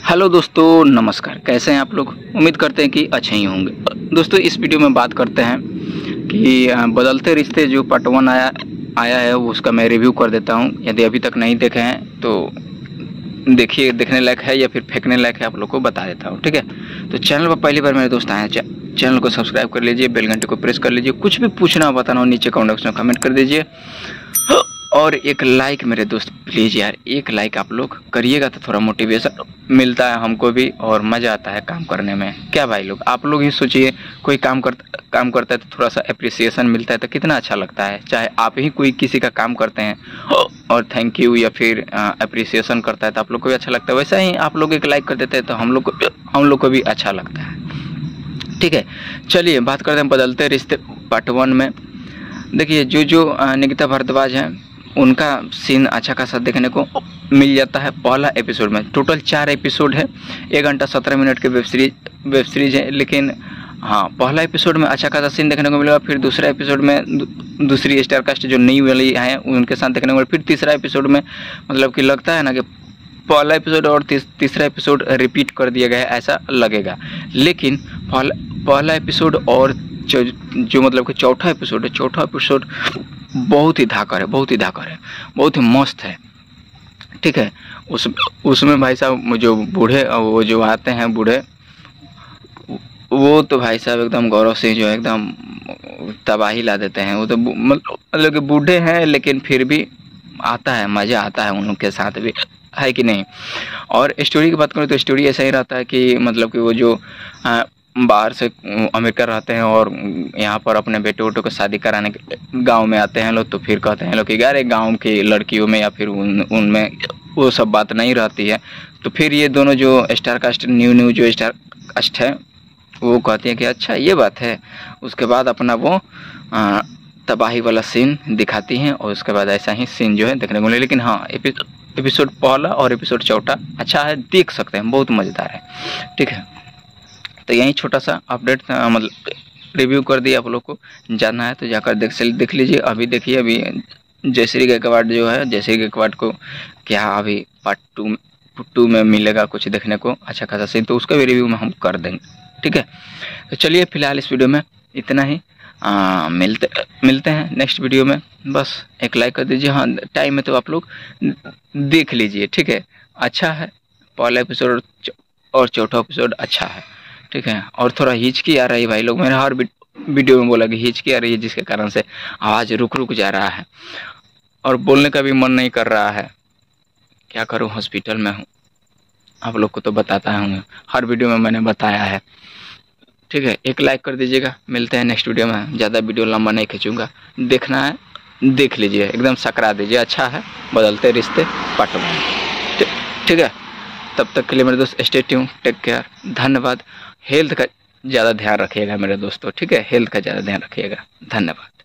Hello दोस्तों, नमस्कार। कैसे हैं आप लोग? उम्मीद करते हैं कि अच्छे ही होंगे। दोस्तों, इस वीडियो में बात करते हैं कि बदलते रिश्ते जो पार्ट 1 आया है वो उसका मैं रिव्यू कर देता हूं। यदि अभी तक नहीं देखे हैं तो देखिए, देखने लायक है या फिर फेंकने लायक है, आप लोग को बता देता हूं। ठीक है, तो चैनल पर पहली बार मेरे दोस्त आए हैं, चैनल को सब्सक्राइब कर लीजिए, बेल घंटे को प्रेस कर लीजिए। कुछ भी पूछना बताना हो नीचे कमेंट बॉक्स में कमेंट कर दीजिए और एक लाइक मेरे दोस्त प्लीज़ यार, एक लाइक आप लोग करिएगा तो थोड़ा मोटिवेशन मिलता है हमको भी और मज़ा आता है काम करने में। क्या भाई लोग, आप लोग ही सोचिए, कोई काम करता है तो थोड़ा सा अप्रिसिएशन मिलता है तो कितना अच्छा लगता है। चाहे आप ही कोई किसी का काम करते हैं और थैंक यू या फिर अप्रिसिएशन करता है तो आप लोग को भी अच्छा लगता है। वैसा ही आप लोग एक लाइक कर देते हैं तो हम लोग को भी अच्छा लगता है। ठीक है, चलिए बात करते हैं बदलते रिश्ते पार्ट 1 में। देखिए, जो निकिता भारद्वाज हैं उनका सीन अच्छा खासा देखने को मिल जाता है पहला एपिसोड में। टोटल 4 एपिसोड है, 1 घंटा 17 मिनट के वेब सीरीज है। लेकिन हाँ, पहला एपिसोड में अच्छा खासा सीन देखने को मिलेगा। फिर दूसरा एपिसोड में दूसरी स्टार कास्ट जो नई वाली है उनके साथ देखने को मिलेगा। फिर तीसरा एपिसोड में मतलब कि लगता है ना कि पहला एपिसोड और तीसरा एपिसोड रिपीट कर दिया गया है ऐसा लगेगा। लेकिन पहला एपिसोड और जो मतलब कि चौथा एपिसोड बहुत ही धाकर है, बहुत ही मस्त है। ठीक है, उसमें भाई साहब जो बूढ़े वो जो आते हैं बूढ़े, वो तो भाई साहब एकदम गौरव सिंह जो है एकदम तबाही ला देते हैं। वो तो मतलब कि बूढ़े हैं लेकिन फिर भी आता है, मज़ा आता है उन लोग के साथ भी, है कि नहीं। और स्टोरी की बात करें तो स्टोरी ऐसा ही रहता है कि मतलब कि वो जो बाहर से अमेरिका रहते हैं और यहाँ पर अपने बेटे वोटों को शादी कराने के गांव में आते हैं लोग, तो फिर कहते हैं लोग कि यार गांव की लड़कियों में या फिर उनमें वो सब बात नहीं रहती है। तो फिर ये दोनों जो स्टार कास्ट न्यू जो स्टार कास्ट है वो कहती है कि अच्छा ये बात है। उसके बाद अपना वो तबाही वाला सीन दिखाती हैं और उसके बाद ऐसा ही सीन जो है देखने को मिले। लेकिन हाँ, एपिसोड पहला और एपिसोड चौथा अच्छा है, देख सकते हैं, बहुत मज़ेदार है। ठीक है, तो यही छोटा सा अपडेट मतलब रिव्यू कर दिया। आप लोग को जानना है तो जाकर देख लीजिए। अभी देखिए, अभी जयश्री गायकवाड़ जो है, जयश्री गायकवाड़ को क्या अभी पार्ट 2 में मिलेगा कुछ देखने को अच्छा खासा सीन, तो उसका भी रिव्यू में हम कर देंगे। ठीक है, तो चलिए फिलहाल इस वीडियो में इतना ही। मिलते हैं नेक्स्ट वीडियो में। बस एक लाइक कर दीजिए। हाँ, टाइम है तो आप लोग देख लीजिए। ठीक है, अच्छा है, पहला एपिसोड और चौथा एपिसोड अच्छा है। ठीक है, और थोड़ा हिचकी आ रही है भाई लोग, मैंने हर वीडियो में बोला कि हिचकी आ रही है जिसके कारण से आवाज़ रुक जा रहा है और बोलने का भी मन नहीं कर रहा है। क्या करूं, हॉस्पिटल में हूं, आप लोग को तो बताता हूँ, हर वीडियो में मैंने बताया है। ठीक है, एक लाइक कर दीजिएगा। मिलते हैं नेक्स्ट वीडियो में। ज़्यादा वीडियो लंबा नहीं खींचूंगा, देखना है देख लीजिए, एकदम सकरा दीजिए। अच्छा है बदलते रिश्ते पार्ट 1। ठीक है, तब तक के लिए मेरे दोस्त स्टे ट्यून, टेक केयर, धन्यवाद। हेल्थ का ज़्यादा ध्यान रखिएगा मेरे दोस्तों। ठीक है, हेल्थ का ज़्यादा ध्यान रखिएगा। धन्यवाद।